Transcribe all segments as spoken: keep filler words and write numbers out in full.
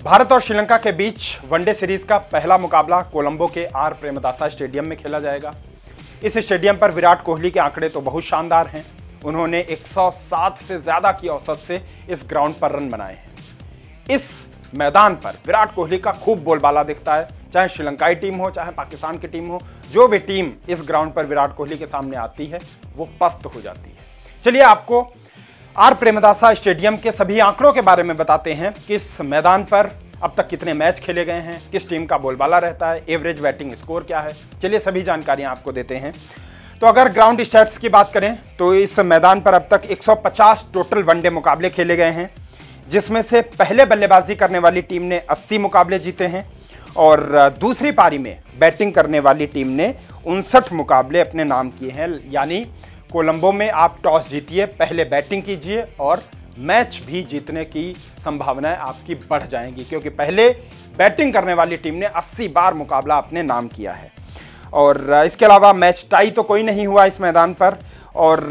भारत और श्रीलंका के बीच one day series का पहला मुकाबला कोलंबो के आर प्रेमदासा स्टेडियम में खेला जाएगा। इस स्टेडियम पर विराट कोहली के आंकड़े तो बहुत शानदार हैं। उन्होंने एक सौ सात से ज्यादा की औसत से इस ग्राउंड पर रन बनाए हैं। इस मैदान पर विराट कोहली का खूब बोलबाला दिखता है, चाहे श्रीलंकाई टीम हो चाहे पाकिस्तान की टीम हो। जो भी टीम इस ग्राउंड पर विराट कोहली के सामने आती है वो पस्त हो जाती है। चलिए आपको आर प्रेमदासा स्टेडियम के सभी आंकड़ों के बारे में बताते हैं कि इस मैदान पर अब तक कितने मैच खेले गए हैं, किस टीम का बोलबाला रहता है, एवरेज बैटिंग स्कोर क्या है। चलिए सभी जानकारियां आपको देते हैं। तो अगर ग्राउंड स्टैट्स की बात करें तो इस मैदान पर अब तक एक सौ पचास टोटल वनडे मुकाबले खेले गए हैं, जिसमें से पहले बल्लेबाजी करने वाली टीम ने अस्सी मुकाबले जीते हैं और दूसरी पारी में बैटिंग करने वाली टीम ने उनसठ मुकाबले अपने नाम किए हैं। यानी कोलंबो में आप टॉस जीतिए, पहले बैटिंग कीजिए और मैच भी जीतने की संभावनाएं आपकी बढ़ जाएंगी, क्योंकि पहले बैटिंग करने वाली टीम ने अस्सी बार मुकाबला अपने नाम किया है। और इसके अलावा मैच टाई तो कोई नहीं हुआ इस मैदान पर और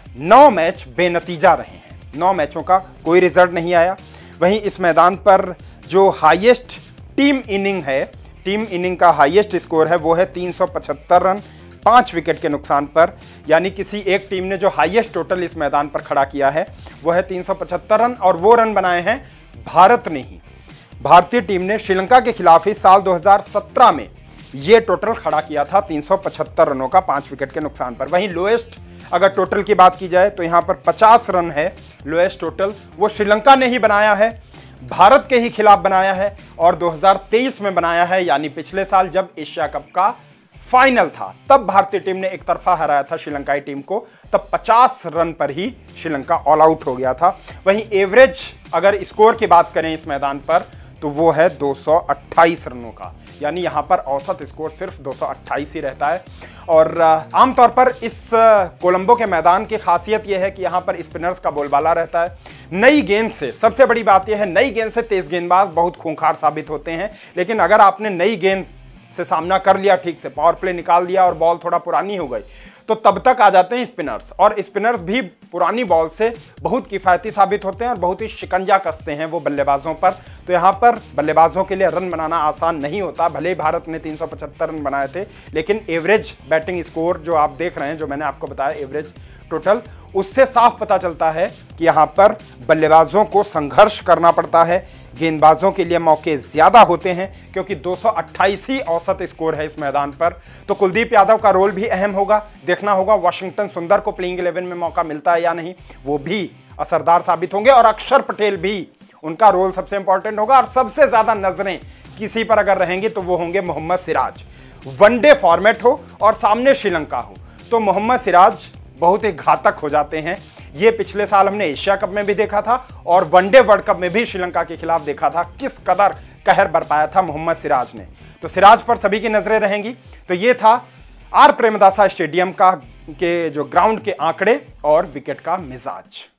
नौ मैच बेनतीजा रहे हैं। नौ मैचों का कोई रिजल्ट नहीं आया। वहीं इस मैदान पर जो हाईएस्ट टीम इनिंग है, टीम इनिंग का हाईएस्ट स्कोर है वो है तीन सौ पचहत्तर रन पांच विकेट के नुकसान पर। यानी किसी एक टीम ने जो हाईएस्ट टोटल इस मैदान पर खड़ा किया है वो है तीन सौ पचहत्तर रन, और वो रन बनाए हैं भारत ने ही। भारतीय टीम ने श्रीलंका के खिलाफ ही साल दो हज़ार सत्रह में ये टोटल खड़ा किया था तीन सौ पचहत्तर रनों का पांच विकेट के नुकसान पर। वहीं लोएस्ट अगर टोटल की बात की जाए तो यहां पर पचास रन है लोएस्ट टोटल, वो श्रीलंका ने ही बनाया है, भारत के ही खिलाफ बनाया है और दो हज़ार तेईस में बनाया है। यानी पिछले साल जब एशिया कप का फाइनल था तब भारतीय टीम ने एक तरफा हराया था श्रीलंकाई टीम को, तब पचास रन पर ही श्रीलंका ऑल आउट हो गया था। वहीं एवरेज अगर स्कोर की बात करें इस मैदान पर तो वो है दो सौ अट्ठाईस रनों का। यानी यहाँ पर औसत स्कोर सिर्फ दो सौ अट्ठाईस ही रहता है। और आमतौर पर इस कोलंबो के मैदान की खासियत यह है कि यहाँ पर स्पिनर्स का बोलबाला रहता है। नई गेंद से सबसे बड़ी बात यह है, नई गेंद से तेज गेंदबाज बहुत खूंखार साबित होते हैं, लेकिन अगर आपने नई गेंद से सामना कर लिया, ठीक से पावर प्ले निकाल दिया और बॉल थोड़ा पुरानी हो गई, तो तब तक आ जाते हैं स्पिनर्स। और स्पिनर्स भी पुरानी बॉल से बहुत किफ़ायती साबित होते हैं और बहुत ही शिकंजा कसते हैं वो बल्लेबाजों पर। तो यहाँ पर बल्लेबाजों के लिए रन बनाना आसान नहीं होता। भले ही भारत ने तीन सौ पचहत्तर रन बनाए थे, लेकिन एवरेज बैटिंग स्कोर जो आप देख रहे हैं, जो मैंने आपको बताया एवरेज टोटल, उससे साफ पता चलता है कि यहाँ पर बल्लेबाजों को संघर्ष करना पड़ता है, गेंदबाजों के लिए मौके ज्यादा होते हैं, क्योंकि दो सौ अट्ठाईस ही औसत स्कोर है इस मैदान पर। तो कुलदीप यादव का रोल भी अहम होगा, देखना होगा वाशिंगटन सुंदर को प्लेइंग इलेवन में मौका मिलता है या नहीं, वो भी असरदार साबित होंगे। और अक्षर पटेल भी, उनका रोल सबसे इंपॉर्टेंट होगा। और सबसे ज्यादा नजरें किसी पर अगर रहेंगी तो वो होंगे मोहम्मद सिराज। वनडे फॉर्मेट हो और सामने श्रीलंका हो तो मोहम्मद सिराज बहुत ही घातक हो जाते हैं। ये पिछले साल हमने एशिया कप में भी देखा था और वनडे वर्ल्ड कप में भी श्रीलंका के खिलाफ देखा था, किस कदर कहर बरपाया था मोहम्मद सिराज ने। तो सिराज पर सभी की नजरें रहेंगी। तो ये था आर प्रेमदासा स्टेडियम का के जो ग्राउंड के आंकड़े और विकेट का मिजाज।